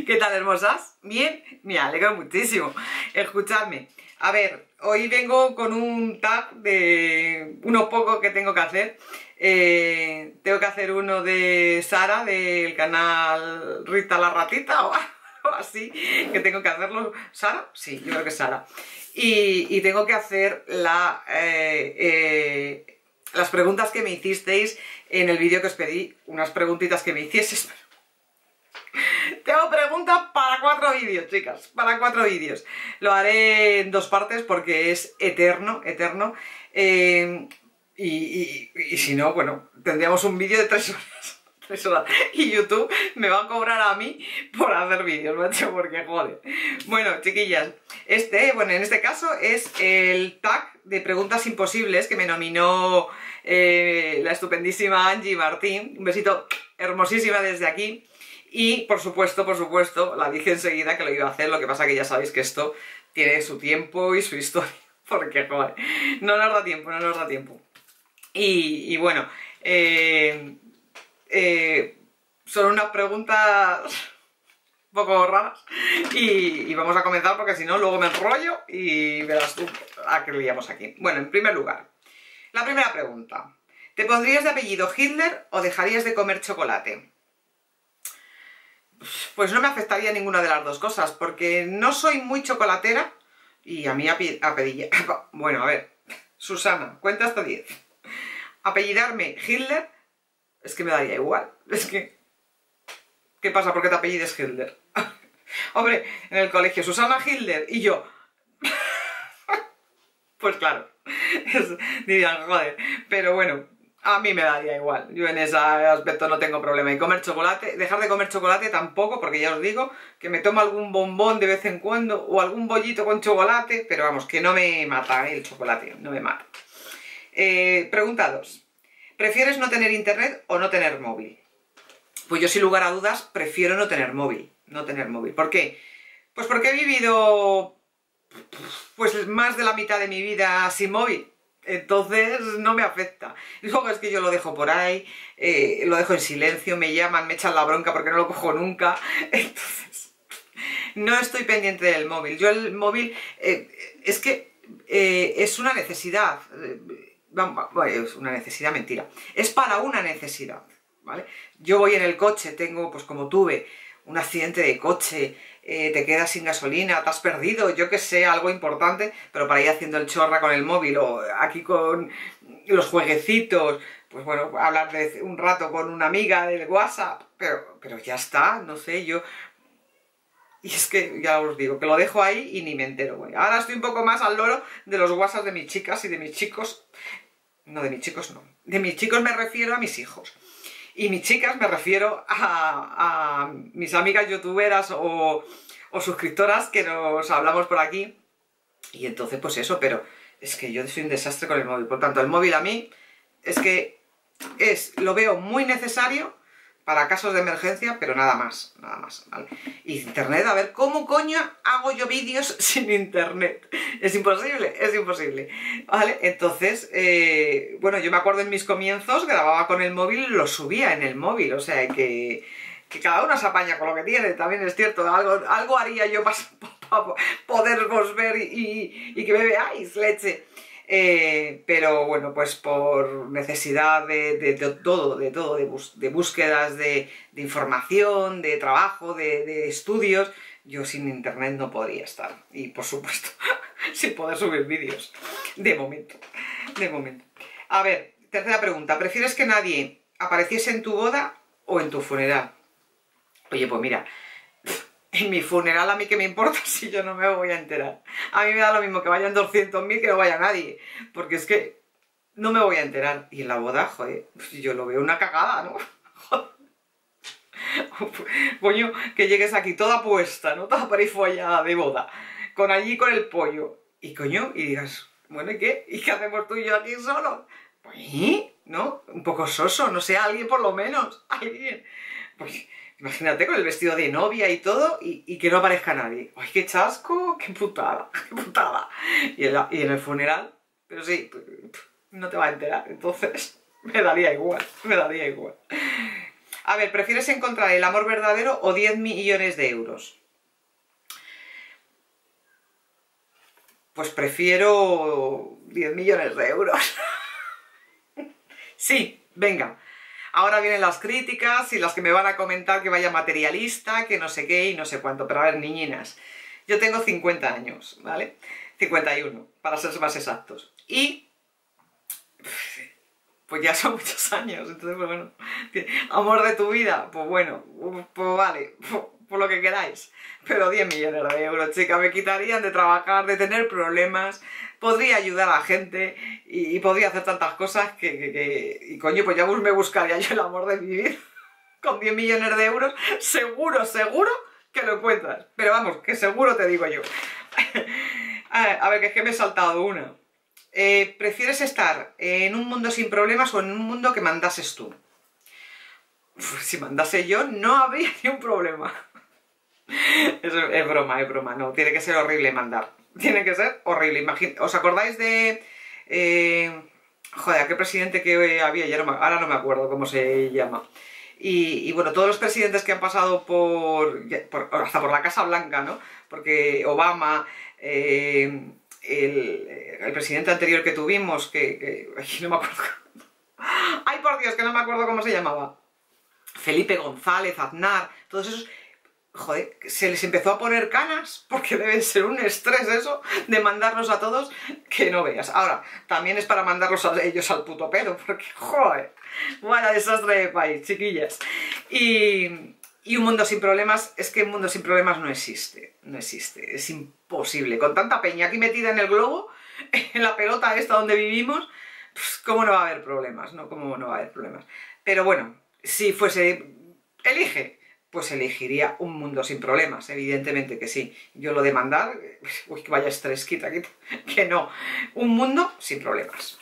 ¿Qué tal, hermosas? ¿Bien? Me alegro muchísimo. Escuchadme. A ver, hoy vengo con un tag de uno poco que tengo que hacer. Tengo que hacer uno de Sara, del canal Rita la Ratita o algo así, que tengo que hacerlo. ¿Sara? Sí, yo creo que es Sara. Y tengo que hacer las preguntas que me hicisteis en el vídeo que os pedí, unas preguntitas que me hicieseis. Tengo preguntas para 4 vídeos, chicas, para 4 vídeos. Lo haré en 2 partes porque es eterno. Y si no, bueno, tendríamos un vídeo de 3 horas. 3 horas. Y YouTube me va a cobrar a mí por hacer vídeos, macho, porque joder. Bueno, chiquillas, bueno, en este caso es el tag de preguntas imposibles que me nominó la estupendísima Angie Martín. Un besito hermosísima desde aquí. Y por supuesto, la dije enseguida que lo iba a hacer, lo que pasa que ya sabéis que esto tiene su tiempo y su historia, porque joder, no nos da tiempo. Y bueno, son unas preguntas un poco raras y vamos a comenzar porque si no luego me enrollo y verás tú a qué liamos aquí. Bueno, en primer lugar, la primera pregunta. ¿Te pondrías de apellido Hitler o dejarías de comer chocolate? Pues no me afectaría ninguna de las dos cosas, porque no soy muy chocolatera y a mí bueno, a ver, Susana, cuenta hasta 10. Apellidarme Hitler, es que me daría igual. Es que, ¿qué pasa? ¿Por qué te apellides Hitler? Hombre, en el colegio, Susana Hitler y yo. Pues claro, dirían, joder, pero bueno, a mí me daría igual, yo en ese aspecto no tengo problema. Y comer chocolate, dejar de comer chocolate tampoco, porque ya os digo que me tomo algún bombón de vez en cuando o algún bollito con chocolate, pero vamos, que no me mata el chocolate, no me mata. Pregunta 2. ¿Prefieres no tener internet o no tener móvil? Pues yo sin lugar a dudas prefiero no tener móvil, ¿Por qué? Pues porque he vivido pues más de la mitad de mi vida sin móvil. Entonces no me afecta. Luego es que yo lo dejo por ahí, lo dejo en silencio, me llaman, me echan la bronca porque no lo cojo nunca. Entonces, no estoy pendiente del móvil. Yo el móvil es que es una necesidad. Bueno, es una necesidad, mentira. Es para una necesidad, ¿vale? Yo voy en el coche, tengo, pues como tuve, un accidente de coche, te quedas sin gasolina, te has perdido, yo que sé, algo importante, pero para ir haciendo el chorra con el móvil o aquí con los jueguecitos, pues bueno, hablar de un rato con una amiga del WhatsApp, pero ya está, no sé, yo... Y es que ya os digo, que lo dejo ahí y ni me entero, güey. Ahora estoy un poco más al loro de los WhatsApp de mis chicas y de mis chicos... No, de mis chicos no. De mis chicos me refiero a mis hijos. Y mis chicas me refiero a mis amigas youtuberas o suscriptoras que nos hablamos por aquí. Y entonces pues eso, pero es que yo soy un desastre con el móvil. Por tanto, el móvil a mí es que lo veo muy necesario para casos de emergencia, pero nada más, ¿vale? Y internet, a ver, ¿cómo coño hago yo vídeos sin internet? Es imposible, ¿vale? Entonces, bueno, yo me acuerdo en mis comienzos, grababa con el móvil y lo subía en el móvil, o sea, que cada uno se apaña con lo que tiene, también es cierto, algo haría yo para poderos ver y que me veáis, leche. Pero bueno, pues por necesidad de todo, de búsquedas de información, de trabajo, de estudios, yo sin internet no podría estar. Y por supuesto, sin poder subir vídeos. De momento. A ver, tercera pregunta. ¿Prefieres que nadie apareciese en tu boda o en tu funeral? Oye, pues mira... En mi funeral, ¿a mí qué me importa si yo no me voy a enterar? A mí me da lo mismo que vayan 200.000 que no vaya nadie. Porque es que no me voy a enterar. Y en la boda, joder, yo lo veo una cagada, ¿no? Coño, que llegues aquí toda puesta, ¿no? Toda perifollada de boda. Con allí con el pollo. Y coño, y digas, bueno, ¿y qué? ¿Y qué hacemos tú y yo aquí solos? Pues, ¿no? Un poco soso, no sé, alguien por lo menos. Alguien. Pues... Imagínate con el vestido de novia y todo y que no aparezca nadie. ¡Ay, qué chasco! ¡Qué putada! Y en el funeral, pero sí, no te va a enterar. Entonces, me daría igual. A ver, ¿prefieres encontrar el amor verdadero o 10 millones de euros? Pues prefiero 10 millones de euros. Sí, venga. Ahora vienen las críticas y las que me van a comentar que vaya materialista, que no sé qué y no sé cuánto. Pero a ver, niñinas, yo tengo 50 años, ¿vale? 51, para ser más exactos. Y pues ya son muchos años, entonces pues bueno, amor de tu vida, pues bueno, pues vale, por lo que queráis. Pero 10 millones de euros, chica, me quitarían de trabajar, de tener problemas, podría ayudar a la gente y podría hacer tantas cosas y coño, pues ya me buscaría yo el amor de mi vida. Con 10 millones de euros, seguro, seguro que lo encuentras. Pero vamos, que seguro te digo yo. A ver, que es que me he saltado una. ¿Prefieres estar en un mundo sin problemas o en un mundo que mandases tú? Uf, si mandase yo, no habría ni un problema. Es broma, no, tiene que ser horrible mandar. Tiene que ser horrible. ¿Os acordáis de... joder, aquel presidente que había? Ahora no me acuerdo cómo se llama. Y bueno, todos los presidentes que han pasado hasta por la Casa Blanca, ¿no? Porque Obama... el presidente anterior que tuvimos, no me acuerdo. Ay, por Dios, que no me acuerdo cómo se llamaba. Felipe González, Aznar, todos esos, joder, se les empezó a poner canas, porque debe ser un estrés eso, de mandarlos a todos, que no veas. Ahora, también es para mandarlos a ellos al puto pedo, porque, joder, vaya desastre de país, chiquillas. Y un mundo sin problemas, es que un mundo sin problemas no existe, es imposible. Con tanta peña aquí metida en el globo, en la pelota esta donde vivimos, pues ¿cómo no va a haber problemas? ¿No? ¿Cómo no va a haber problemas? Pero bueno, si fuese, elige, pues elegiría un mundo sin problemas, evidentemente que sí. Yo lo de mandar, uy, que vaya estrés, quita, que no. Un mundo sin problemas.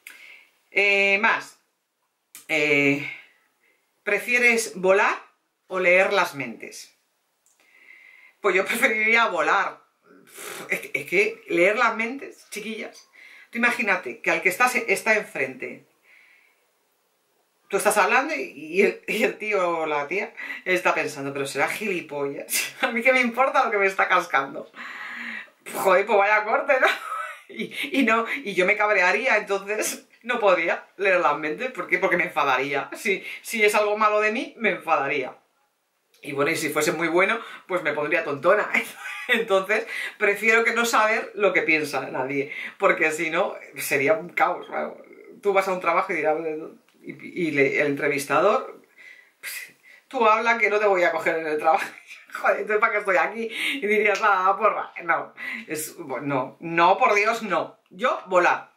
¿Prefieres volar o leer las mentes? Pues yo preferiría volar. Es que leer las mentes, chiquillas. Tú imagínate que al que está enfrente, tú estás hablando y el tío o la tía está pensando, pero será gilipollas. A mí qué me importa lo que me está cascando. Joder, pues vaya corte, ¿no? Y yo me cabrearía, entonces no podría leer las mentes. ¿Por qué? Porque me enfadaría. Si es algo malo de mí, me enfadaría. Y bueno, y si fuese muy bueno, pues me pondría tontona. Entonces, prefiero que no saber lo que piensa nadie, porque si no, sería un caos. Claro. Tú vas a un trabajo y dirás, el entrevistador, pues, tú habla que no te voy a coger en el trabajo. Joder, entonces ¿para qué estoy aquí? Y dirías, ah, porra. No, no, por Dios, no. Yo, volar.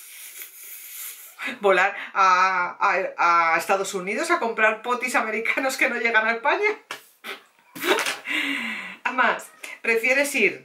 Volar a Estados Unidos a comprar potis americanos que no llegan a España. Además, ¿prefieres ir?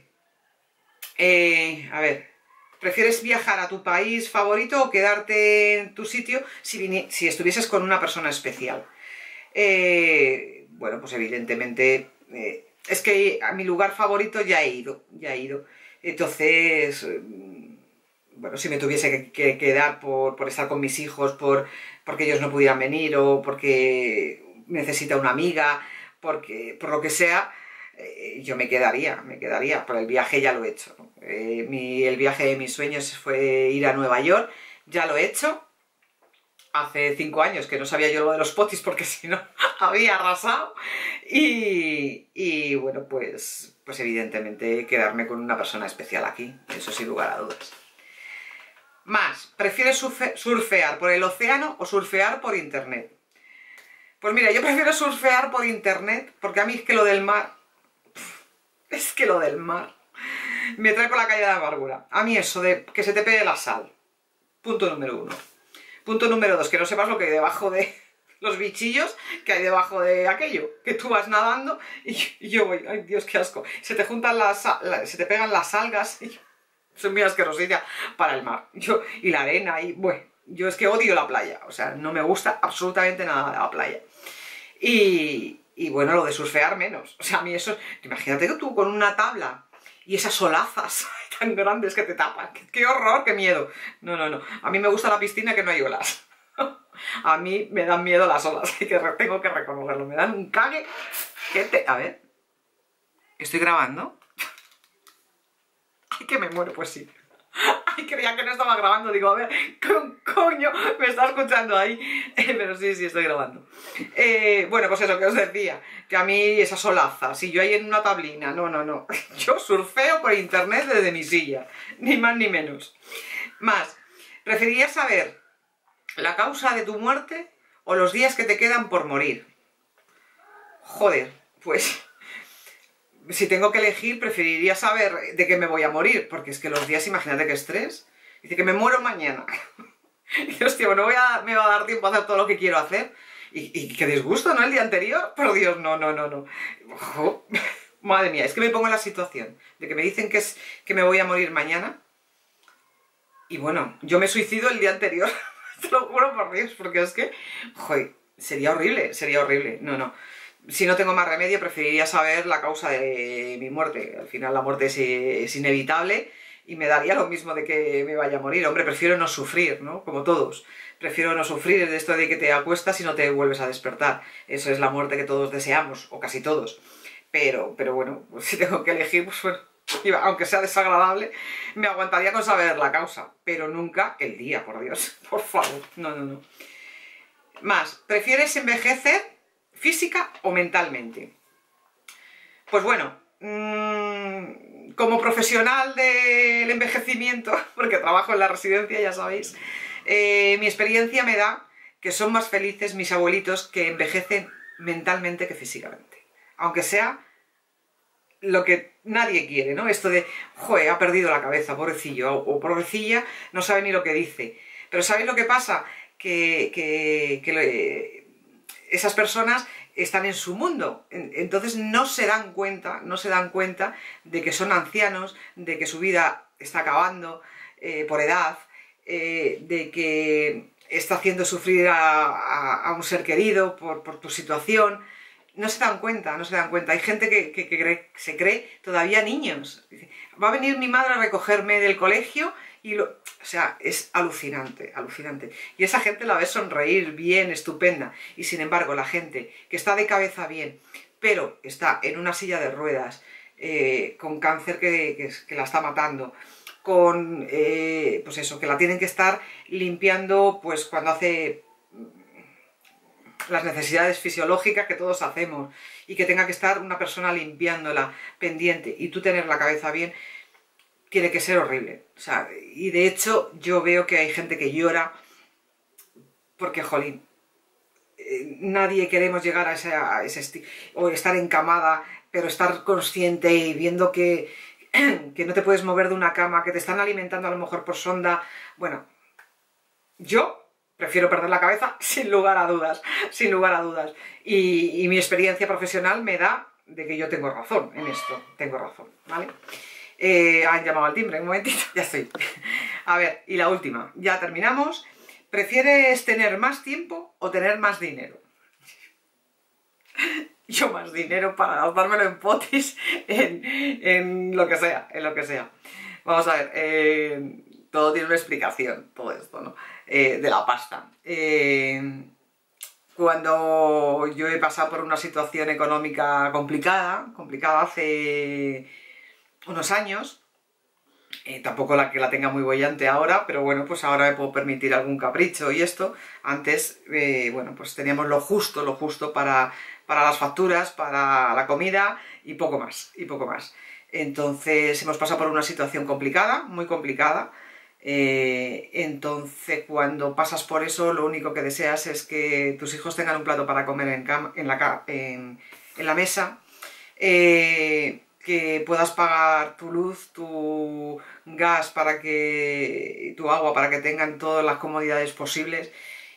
¿Prefieres viajar a tu país favorito o quedarte en tu sitio si estuvieses con una persona especial? Bueno, pues evidentemente, es que a mi lugar favorito ya he ido. Entonces... bueno, si me tuviese que quedar por estar con mis hijos, porque ellos no pudieran venir o porque necesita una amiga, por lo que sea, yo me quedaría. Por el viaje ya lo he hecho, ¿no? El viaje de mis sueños fue ir a Nueva York, ya lo he hecho. Hace 5 años que no sabía yo lo de los potis porque si no había arrasado. Y bueno, pues evidentemente quedarme con una persona especial aquí, eso sin lugar a dudas. ¿Prefieres surfear por el océano o surfear por internet? Pues mira, yo prefiero surfear por internet, porque a mí es que lo del mar me trae por la calle de la amargura. A mí eso de que se te pegue la sal, punto número 1. Punto número 2, que no sepas lo que hay debajo de los bichillos que hay debajo de aquello, que tú vas nadando y yo voy, ay Dios, qué asco, se te juntan se te pegan las algas y soy muy asquerosilla para el mar. Y la arena, y bueno, yo es que odio la playa. O sea, no me gusta absolutamente nada de la playa. Y bueno, lo de surfear menos. O sea, a mí eso... Imagínate que tú con una tabla y esas olazas tan grandes que te tapan. ¡Qué horror, qué miedo! No. A mí me gusta la piscina que no hay olas. A mí me dan miedo las olas, así que tengo que reconocerlo. Me dan un cague que te... A ver... ¿Estoy grabando? ¡Ay, que me muero! Pues sí. Ay, creía que no estaba grabando. Digo, a ver, coño, me está escuchando ahí. Pero sí, estoy grabando. Bueno, pues eso que os decía. Que a mí esa solaza, si yo ahí en una tablina, no. Yo surfeo por internet desde mi silla. Ni más ni menos. Más, ¿preferirías saber la causa de tu muerte o los días que te quedan por morir? Joder, pues... Si tengo que elegir, preferiría saber de qué me voy a morir, porque es que los días, imagínate qué estrés. Dice que me muero mañana. Y hostia, no me va a dar tiempo a hacer todo lo que quiero hacer. Y qué disgusto, ¿no? El día anterior. Por Dios, no. Ojo. Madre mía, es que me pongo en la situación de que me dicen que me voy a morir mañana. Y bueno, yo me suicido el día anterior. Te lo juro por Dios, porque es que... Joder, sería horrible. No. Si no tengo más remedio, preferiría saber la causa de mi muerte. Al final la muerte es inevitable y me daría lo mismo de que me vaya a morir. Hombre, prefiero no sufrir, ¿no? Como todos. Prefiero no sufrir de esto de que te acuestas y no te vuelves a despertar. Eso es la muerte que todos deseamos, o casi todos. Pero bueno, pues si tengo que elegir, pues bueno, aunque sea desagradable, me aguantaría con saber la causa. Pero nunca el día, por Dios. Por favor, no. Más, ¿prefieres envejecer física o mentalmente? Pues bueno, como profesional del envejecimiento, porque trabajo en la residencia, ya sabéis, mi experiencia me da que son más felices mis abuelitos que envejecen mentalmente que físicamente. Aunque sea lo que nadie quiere, ¿no? Esto de, joder, ha perdido la cabeza, pobrecillo, o pobrecilla, no sabe ni lo que dice. Pero ¿sabéis lo que pasa? Esas personas están en su mundo, entonces no se dan cuenta de que son ancianos, de que su vida está acabando por edad, de que está haciendo sufrir a un ser querido por tu situación. No se dan cuenta. Hay gente que se cree todavía niños. Dice, va a venir mi madre a recogerme del colegio y o sea, es alucinante. Y esa gente la ves sonreír bien, estupenda. Y sin embargo, la gente que está de cabeza bien, pero está en una silla de ruedas, con cáncer que la está matando, con, pues eso, que la tienen que estar limpiando pues cuando hace las necesidades fisiológicas que todos hacemos, y que tenga que estar una persona limpiándola, pendiente, y tú tener la cabeza bien, tiene que ser horrible. O sea, y de hecho yo veo que hay gente que llora porque, jolín, nadie queremos llegar a ese o estar encamada, pero estar consciente y viendo que no te puedes mover de una cama, que te están alimentando a lo mejor por sonda. Bueno, yo prefiero perder la cabeza sin lugar a dudas. Y mi experiencia profesional me da de que yo tengo razón en esto, ¿vale? Han llamado al timbre, un momentito, ya estoy. A ver, y la última, ya terminamos. ¿Prefieres tener más tiempo o tener más dinero? Yo más dinero para gastármelo en potis, en lo que sea, Vamos a ver, todo tiene una explicación, todo esto, ¿no? De la pasta. Cuando yo he pasado por una situación económica complicada hace unos años, tampoco la que la tenga muy bollante ahora, pero bueno, pues ahora me puedo permitir algún capricho y esto. Antes, bueno, pues teníamos lo justo para las facturas, para la comida y poco más. Entonces hemos pasado por una situación complicada, muy complicada. Entonces cuando pasas por eso, lo único que deseas es que tus hijos tengan un plato para comer en la mesa, que puedas pagar tu luz, tu gas, tu agua, para que tengan todas las comodidades posibles,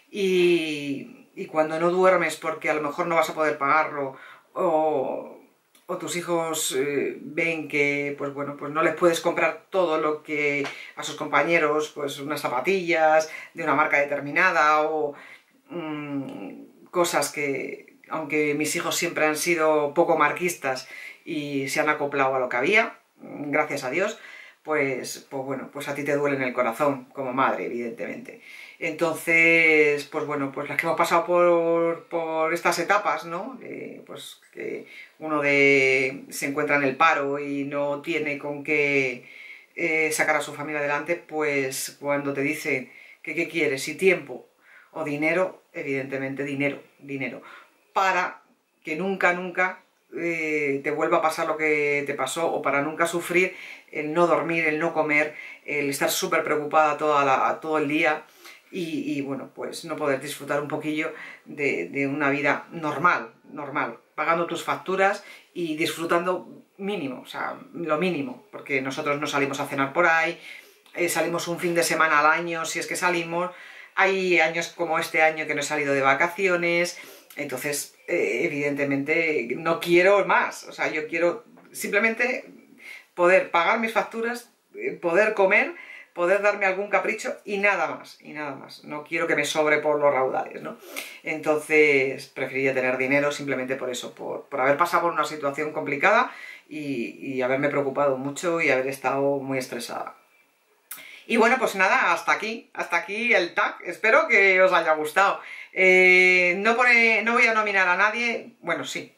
y cuando no duermes porque a lo mejor no vas a poder pagarlo, o tus hijos ven que pues bueno, pues no les puedes comprar todo lo que a sus compañeros, pues unas zapatillas de una marca determinada, o cosas que, aunque mis hijos siempre han sido poco marquistas y se han acoplado a lo que había, gracias a Dios, pues bueno, pues a ti te duele en el corazón, como madre, evidentemente. Entonces, pues bueno, pues las que hemos pasado por estas etapas, ¿no? Pues que uno se encuentra en el paro y no tiene con qué sacar a su familia adelante, pues cuando te dicen que qué quieres, si tiempo o dinero, evidentemente dinero, para que nunca te vuelva a pasar lo que te pasó, o para nunca sufrir el no dormir, el no comer, el estar súper preocupada todo el día y bueno, pues no poder disfrutar un poquillo de una vida normal, pagando tus facturas y disfrutando mínimo, o sea, lo mínimo, porque nosotros no salimos a cenar por ahí, salimos un fin de semana al año, si es que salimos. Hay años como este año que no he salido de vacaciones, entonces evidentemente no quiero más, o sea, yo quiero simplemente poder pagar mis facturas, poder comer, poder darme algún capricho y nada más, no quiero que me sobre por los raudales, ¿no? Entonces preferiría tener dinero simplemente por eso, por haber pasado por una situación complicada y haberme preocupado mucho y haber estado muy estresada. Y bueno, pues nada, hasta aquí el tag. Espero que os haya gustado. No voy a nominar a nadie, bueno, sí.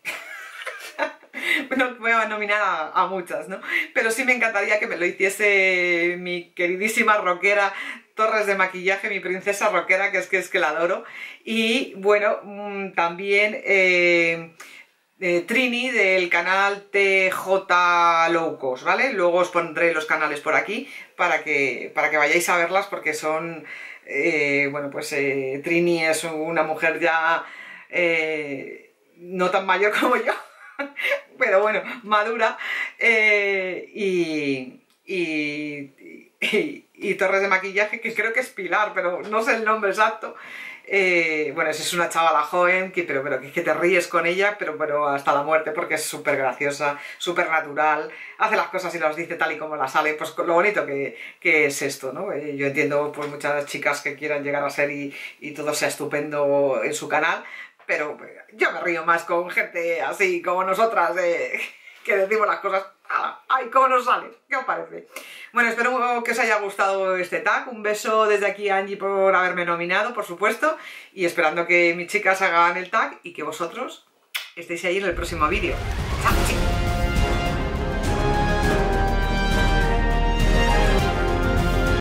No voy a nominar a muchas, ¿no? Pero sí me encantaría que me lo hiciese mi queridísima rockera Torres de Maquillaje, mi princesa rockera, que es que la adoro. Y bueno, también Trini del canal TJ Low Cost, ¿vale? Luego os pondré los canales por aquí para que vayáis a verlas, porque son, bueno, pues Trini es una mujer ya no tan mayor como yo, pero bueno, madura, y Torres de Maquillaje, que creo que es Pilar, pero no sé el nombre exacto. Bueno, es una chavala joven, pero que te ríes con ella, pero hasta la muerte, porque es súper graciosa, súper natural, hace las cosas y las dice tal y como las sale, pues lo bonito que es esto, ¿no? Yo entiendo pues muchas chicas que quieran llegar a ser y todo sea estupendo en su canal, pero yo me río más con gente así como nosotras, que decimos las cosas, ¡ay, cómo nos sale! ¿Qué os parece? Bueno, espero que os haya gustado este tag. Un beso desde aquí a Angie por haberme nominado, por supuesto, y esperando que mis chicas hagan el tag y que vosotros estéis ahí en el próximo vídeo. ¡Chao, chicos!